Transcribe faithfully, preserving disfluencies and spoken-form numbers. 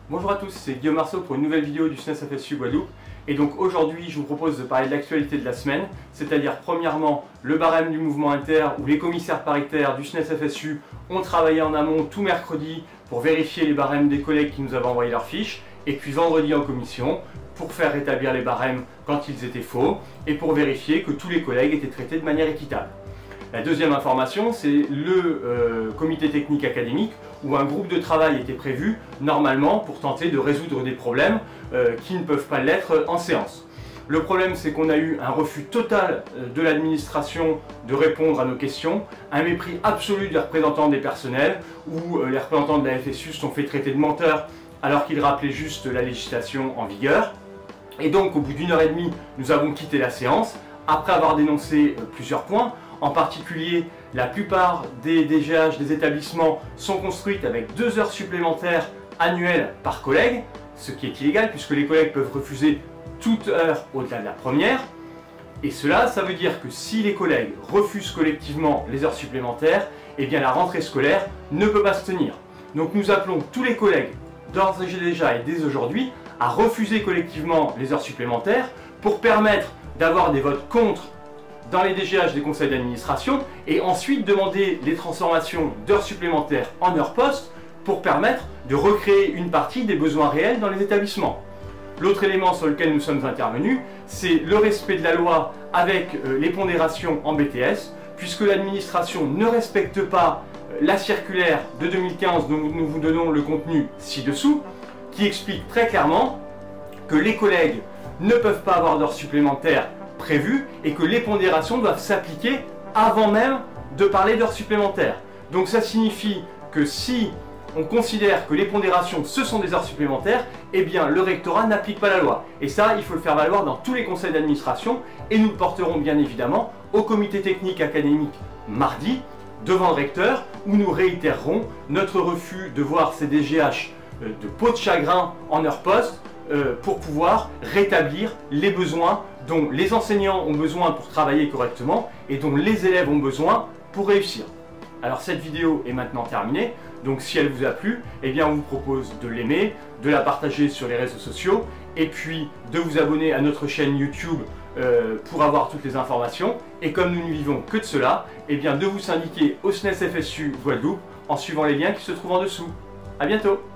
Bonjour à tous, c'est Guillaume Marceau pour une nouvelle vidéo du S N E S F S U Guadeloupe. Et donc aujourd'hui, je vous propose de parler de l'actualité de la semaine, c'est-à-dire premièrement le barème du mouvement inter où les commissaires paritaires du S N E S F S U ont travaillé en amont tout mercredi pour vérifier les barèmes des collègues qui nous avaient envoyé leurs fiches, et puis vendredi en commission pour faire rétablir les barèmes quand ils étaient faux et pour vérifier que tous les collègues étaient traités de manière équitable. La deuxième information, c'est le euh, comité technique académique où un groupe de travail était prévu normalement pour tenter de résoudre des problèmes euh, qui ne peuvent pas l'être en séance. Le problème, c'est qu'on a eu un refus total de l'administration de répondre à nos questions, un mépris absolu des représentants des personnels où euh, les représentants de la F S U se sont fait traiter de menteurs alors qu'ils rappelaient juste la législation en vigueur. Et donc, au bout d'une heure et demie, nous avons quitté la séance après avoir dénoncé euh, plusieurs points. En particulier, la plupart des D G H des établissements sont construites avec deux heures supplémentaires annuelles par collègue, ce qui est illégal puisque les collègues peuvent refuser toute heure au-delà de la première. Et cela, ça veut dire que si les collègues refusent collectivement les heures supplémentaires, eh bien la rentrée scolaire ne peut pas se tenir. Donc nous appelons tous les collègues, d'ores et déjà et dès aujourd'hui, à refuser collectivement les heures supplémentaires pour permettre d'avoir des votes contre dans les D G H des conseils d'administration et ensuite demander les transformations d'heures supplémentaires en heures postes pour permettre de recréer une partie des besoins réels dans les établissements. L'autre élément sur lequel nous sommes intervenus, c'est le respect de la loi avec euh, les pondérations en B T S, puisque l'administration ne respecte pas euh, la circulaire de deux mille quinze dont nous vous donnons le contenu ci-dessous, qui explique très clairement que les collègues ne peuvent pas avoir d'heures supplémentaires prévues et que les pondérations doivent s'appliquer avant même de parler d'heures supplémentaires. Donc ça signifie que si on considère que les pondérations ce sont des heures supplémentaires, eh bien le rectorat n'applique pas la loi. Et ça, il faut le faire valoir dans tous les conseils d'administration et nous le porterons bien évidemment au comité technique académique mardi devant le recteur où nous réitérerons notre refus de voir ces D G H de peau de chagrin en heure poste euh, pour pouvoir rétablir les besoins dont les enseignants ont besoin pour travailler correctement et dont les élèves ont besoin pour réussir. Alors cette vidéo est maintenant terminée, donc si elle vous a plu, eh bien on vous propose de l'aimer, de la partager sur les réseaux sociaux et puis de vous abonner à notre chaîne YouTube euh, pour avoir toutes les informations. Et comme nous ne vivons que de cela, eh bien de vous syndiquer au S N E S F S U Guadeloupe en suivant les liens qui se trouvent en dessous. A bientôt!